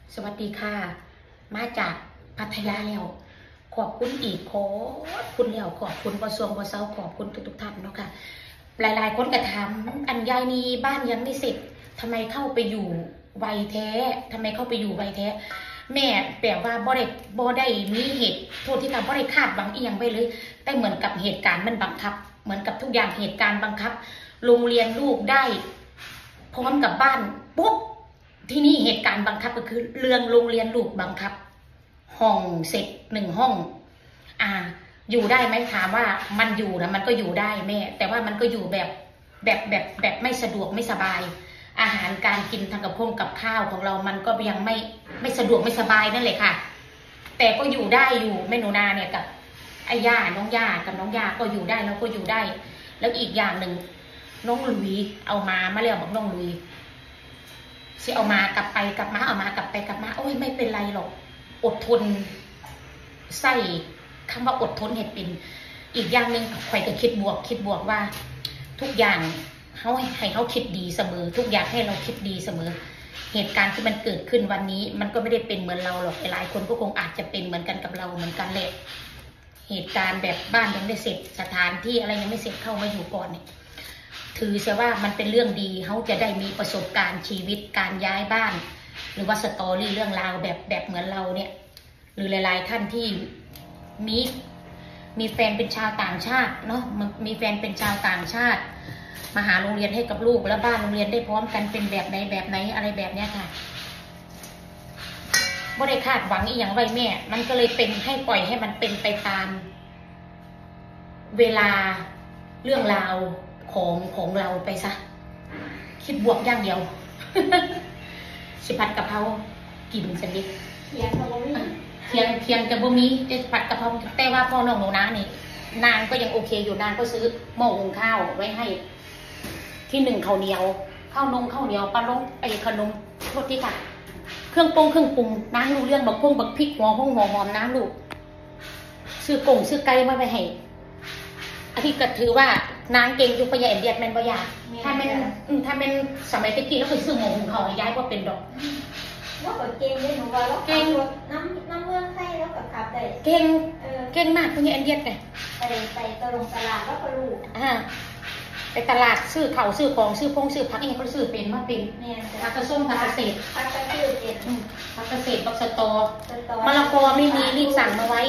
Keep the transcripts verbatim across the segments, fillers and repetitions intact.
สวัสดีค่ะมาจากพัทยาแล้วขอบคุณอีกขอบคุณแล้วขอบคุณประสวงประเซาขอบคุณทุกทุกท่านเนาะค่ะหลายๆคนก็ถามอันยายนีบ้านยังไม่เสร็จทำไมเข้าไปอยู่ไวแท้ทำไมเข้าไปอยู่ไวแท้แม่แปลว่าบ่ได้บ่ได้มีเหตุโทษที่ทำบ่ได้คาดหวังอีกอย่างไปเลยแต่เหมือนกับเหตุการณ์มันบังคับเหมือนกับทุกอย่างเหตุการณ์บังคับโรงเรียนลูกได้พร้อมกับบ้านปุ๊บที่นี่เหตุการณ์บังคับก็คือเรื่องโรงเรียนลูกบังคับห้องเสร็จหนึ่งห้องอ่าอยู่ได้ไหมถามว่ามันอยู่นะมันก็อยู่ได้แม่แต่ว่ามันก็อยู่แบบแบบแบบแบบไม่สะดวกไม่สบายอาหารการกินทางกับพงกับข้าวของเรามันก็ยังไม่ไม่สะดวกไม่สบายนั่นแหละค่ะแต่ก็อยู่ได้อยู่แม่หนูนาเนี่ยกับไอ้ย่าน้องย่ากับน้องย่าก็อยู่ได้แล้วก็อยู่ได้แล้วอีกอย่างหนึ่งน้องลุยเอามามาแล้วบอกน้องลุยสิเอามากลับไปกลับมาเอามากลับไปกลับมาโอ้ยไม่เป็นไรหรอกอดทนใส่คำว่าอดทนเหตุเป็นอีกอย่างหนึ่งข่อยก็คิดบวกคิดบวกว่าทุกอย่างเขาให้เขาคิดดีเสมอทุกอย่างให้เราคิดดีเสมอเหตุการณ์ที่มันเกิดขึ้นวันนี้มันก็ไม่ได้เป็นเหมือนเราหรอกหลายคนก็คงอาจจะเป็นเหมือนกันกับเราเหมือนกันแหละเหตุการณ์แบบบ้านยังไม่เสร็จสถานที่อะไรยังไม่เสร็จเข้ามาอยู่ก่อนเนี่ยถือเสียว่ามันเป็นเรื่องดีเขาจะได้มีประสบการณ์ชีวิตการย้ายบ้านหรือว่าสตอรี่เรื่องราวแบบแบบเหมือนเราเนี่ยหรือหลายๆท่านที่มีมีแฟนเป็นชาวต่างชาติเนาะมีแฟนเป็นชาวต่างชาติมาหาโรงเรียนให้กับลูกแล้วบ้านโรงเรียนได้พร้อมกันเป็นแบบไหนแบบไหนอะไรแบบเนี้ยค่ะไม่ได้คาดหวังอีกอย่างไรแม่มันก็เลยเป็นให้ปล่อยให้มันเป็นไปตามเวลาเรื่องราวของของเราไปซะคิดบวกอย่างเดียว สิผัดกะเพรากินสันดิเทียงกะบ่มีเทียงเทียงกะบ่มีจะผัดกะเพราแต่ว่าพ่อน้องหนูนะนี่นางก็ยังโอเคอยู่นางก็ซื้อหม้อหุงข้าวไว้ให้ที่หนึ่งข้าวเหนียวข้าวนมข้าวเหนียวปลาล้งไอ้ขนมโทษที่ค่ะเครื่องปรุงเครื่องปรุงน้ำรู้เรื่องบักพุ่งบักพริกหัวพุ่งหัวหอมน้ำลูกซื้อกงซื้อไก่มาไปให้อาทิตย์ก็ถือว่านางเก่งอยู่ประหยัดเดียดแมนประหยัดถ้าเป็นถ้าเป็นสมัยตะกี้แล้วเคยซื้อหมูหุงข้าวย้ายว่าเป็นดอกว่าก็เก่งได้หนูว่าแล้วเก่งน้ำน้ำเมืองไทยแล้วก็ขับได้เก่งเก่งมากประหยัดเดียดไงไปไปตลงตลาดแล้วก็รู้อ่าไปตลาดซื้อเข่าซื้อของซื้อพงซื้อผักเองก็ซื้อเป็นมาเป็นผักกระส้มผักเกษตรผักเกษตรเป็นผักเกษตรผักสตอมะละกอไม่มีรีบสั่งมาไว้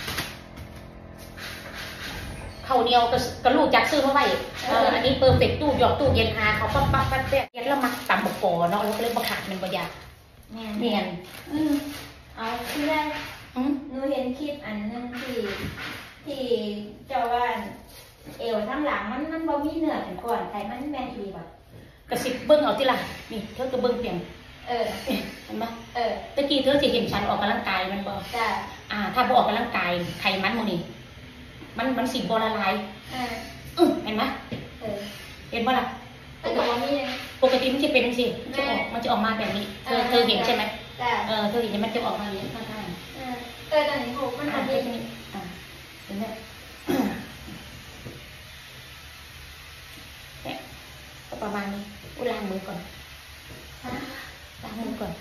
ข้าวเหนียวกระลูกจักซื้อมาไว้อันนี้เปิร์เฟกตู้หยอกตู้เย็นหาเขาปั๊บปั๊บปั๊บแป๊บเย็นแล้วมาตำบกกอเนาะแล้วก็เลยมาขาดมันประหยัดเนียนเอาที่แรกหนูเห็นคลิปอันนึงที่ที่เจ้าว่าเอวทั้งหลังมันมันบ่มีเนื้อถึงก่อนใครมันแมนอีแบบกระสิบเบิ้งเอาที่หลังนี่เธอกระเบิ้งเปลี่ยนเออเห็นไหมเออตะกี้เธอจะเห็นฉันออกกำลังกายมันบอกจ้ะอ่าถ้าบอออกกำลังกายไขมันโมนี่มันมันสีบอละลายเออเห็นไหมเออเห็นบ่ล่ะปกติปกติมันจะเป็นสิมันจะออกมันจะออกมาแบบนี้เธอเธอเห็นใช่ไหมเออเธอเห็นมันจะออกมาอย่างข้างๆเออเออตอนนี้ผมมันอันนี้อ่าเห็นไหมประมาณนี้อุล้างมือก่อนล้างมือก่อน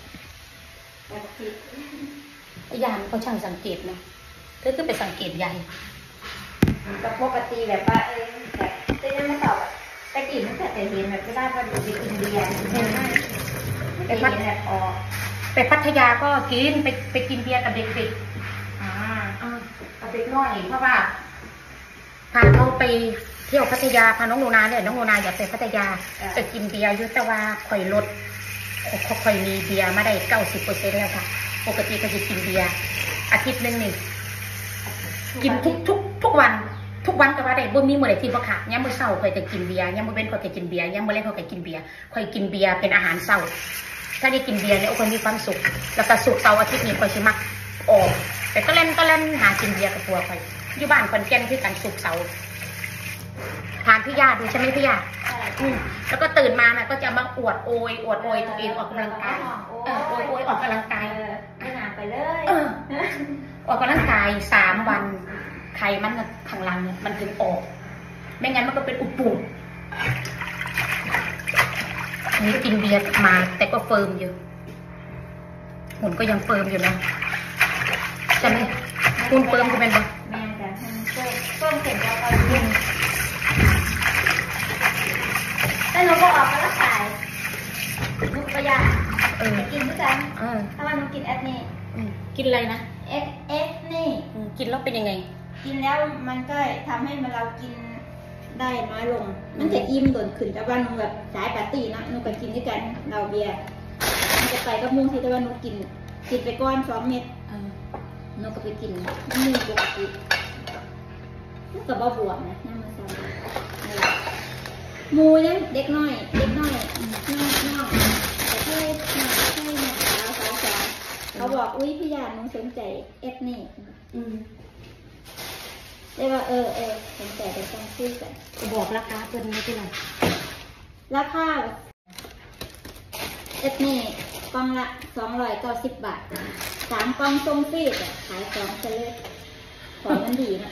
พยายามเขาช่างสังเกตนะเธอคือไปสังเกตใหญ่กับปกติแบบว่าเออแบบเต้นไม่ตอบตะกี้มันเกิดแต่เห็นแบบไม่ได้พอดูไปกินเบียร์ไปพัทยาออกไปพัทยาก็กินไปไปกินเบียร์กับเด็กๆอ่ากับเด็กน้อยเพราะว่าพาเขาไปเที่ยวพัทยาพาน้องโนนาเนี่ยน้องโนนาอยากไปพัทยาไปกินเบียร์ยุตวาข่อยลดข่อยมีเบียร์มาได้เก้าสิบเปอร์เซ็นต์แล้วค่ะปกติก็จะกินเบียร์อาทิตย์นึงนี่กินทุกทุกทุกวันทุกวันก็ว่าได้บ่มีเมื่อไหร่ที่บ่ขาดย่ำมื้อเช้าข่อยจะกินเบียร์ย่ำมื้อเว้นข่อยจะกินเบียร์ย่ำมื้อเล่นข่อยจะกินเบียร์ข่อยกินเบียร์เป็นอาหารเช้าถ้าได้กินเบียร์เนี่ยโอ้ยมีความสุขแล้วก็สุขเสาร์อาทิตย์นี้ข่อยสิมักออกแต่ก็เล่นก็เล่นหากินเบียร์กับตัวข่อยอยู่บ้านคนแก่นคือกันสุขเสาร์ทานพี่ยาดูใช่ไหมพี่ยาแล้วก็ตื่นมาน่ะก็จะมาอวดโอยอวดโอยตัวเองออกกำลังกายเออโอยโอยออกกำลังกายไม่นานไปเลยออกกำลังกายสามวันไขมันข้างหลังมันถึงออกไม่งั้นมันก็เป็นอุดปูดนี่กินเบียร์มาแต่ก็เฟิร์มอยู่หุ่นก็ยังเฟิร์มอยู่นะใช่ไหมหุ่นเฟิร์มก็เป็นปะแม่แต่หุ่นเฟิร์มเฟิร์มเสร็จแล้วก็ยืนแต่หนูก็ออกไปแล้วขายหนูประหยัดเออกินด้วยกันถ้าว่าหนูกินแอปนี่กินอะไรนะเอฟเอฟนี่กินแล้วเป็นยังไงกินแล้วมันก็ทำให้มันเรากินได้น้อยลงมันจะอิ่มโดนขึ้นแต่ว่าหนูแบบสายปาร์ตี้นะหนูก็กินด้วยกันเราเบียร์มันจะไปก็มุ่งที่แต่ว่าหนูกินกินไปก้อนสองเม็ดหนูก็ไปกินนี่ปกติมันก็บ่บวมนะนี่มาซ้ำมูเนี่ยเด็กน้อยเด็กน้อยน้อยน้อยแต่แค่หน้าแค่หน้าเราสาวสาวเขาบอกอุ้ยพี่ยามึงสนใจเอฟนี่ได้ว่าเออเออสนใจไปต้องซื้อกันบอกราคาเป็นไม่เป็นไรราคาเอฟนี่กล่องละสองร้อยเก้าสิบบาทสามกล่องทรงฟรีอ่ะขายของเฉลี่ยของมันดีนะ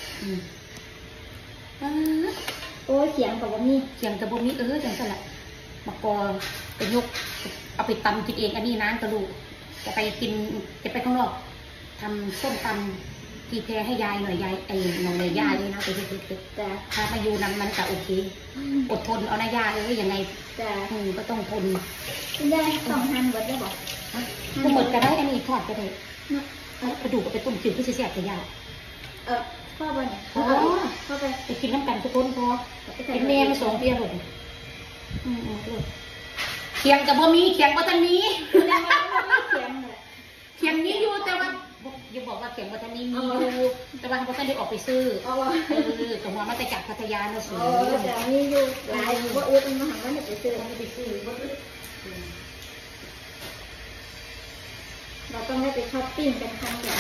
โอ้ยเขียงกับบ่มีเขียงกับบ่มีเออจังสละมากอไปยกเอาไปตำกินเองอันนี้น้ำกระดูกจะไปกินจะไปข้างนอกทำส้มตำกีแพรให้ยายหน่อยยายไอ้หน่อยยายเลยนะไปเด็กๆแต่ถ้ามาอยู่นั้นมันจะโอเคอดทนเอาหน้ายาเลยยังไงแต่ก็ต้องทนคุณยายต้องหั่นหมดได้บอกก็หมดก็ได้อันนี้ทอดก็ได้กระดูกก็ไปต้มจืดที่เสียบกับยาเออพ่อไปเนี่ยพ่อพ่อไปไปกินน้ำกันทุกคนพอเป็นแม่มาสองเพียงเลยอืมเคียงกับบ่มีเคียงบ่ทันนี้เคียงเลยเคียงนี้อยู่แต่ว่าอย่าบอกว่าเคียงบ่ทันนี้มีอยู่แต่ว่าบ่ทันได้ออกไปซื้อเออแต่ว่ามาแต่จากพัทยาเนาะสิเออแต่มีอยู่หลายบ่อึดมันมาหาว่าไปซื้อไปซื้อบ่อึดเราต้องได้ไปช้อปปิ้งกันครั้งเดียว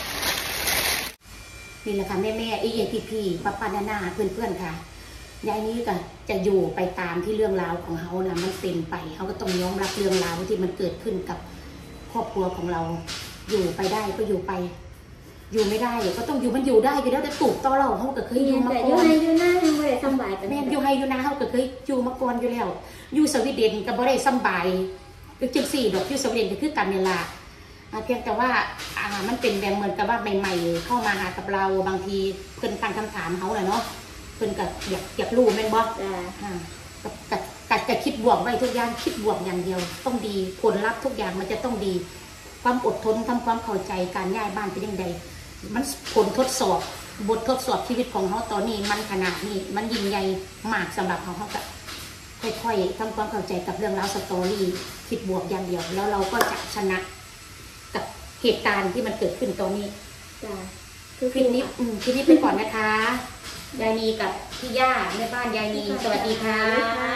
นี่แหละค่ะแม่แม่ไอเอพีพีป้าป้านานาเพื่อนเพื่อนค่ะยายนี้ก็จะอยู่ไปตามที่เรื่องราวของเขานะมันเป็นไปเขาก็ต้องยอมรับเรื่องราวที่มันเกิดขึ้นกับครอบครัวของเราอยู่ไปได้ก็อยู่ไปอยู่ไม่ได้ก็ต้องอยู่มันอยู่ได้อยู่แล้วแต่ตูกต่อเราเขาก็เคยอยู่มาก่อนอยู่ให้อยู่หน้ายังไม่ได้สบายแม่อยู่ให้อยู่หน้าเขาก็เคยอยู่มาก่อนอยู่แล้วอยู่สวีเดนก็บ่ได้สบายก็จังสี่ดอกอยู่สวีเดนก็คือกันเวลาเพียงแต่ว่าอ่ามันเป็นแบบเหมือนกับว่าใหม่ๆเข้ามาหากับเราบางทีเพิ่นตั้งคำถามเขาแหละเนาะเพิ่นกับอยากอยากรู้แม่นบ่อ่ากับกับกับคิดบวกไว้ทุกอย่างคิดบวกอย่างเดียวต้องดีผลลัพธ์ทุกอย่างมันจะต้องดีความอดทนทำความเข้าใจการย้ายบ้านเป็นยังไงมันผลทดสอบบททดสอบชีวิตของเขาตอนนี้มันขนาดนี้มันยิ่งใหญ่มากสำหรับเขาเขาก็ค่อยๆทำความเข้าใจกับเรื่องราวสตอรี่คิดบวกอย่างเดียวแล้วเราก็จะชนะกับเหตุการณ์ที่มันเกิดขึ้นตอนนี้คือคลิปนี้อืมคลิปนี้ไปก่อนนะคะยายนีกับพี่ย่าแม่บ้านยายนีสวัสดีค่ะ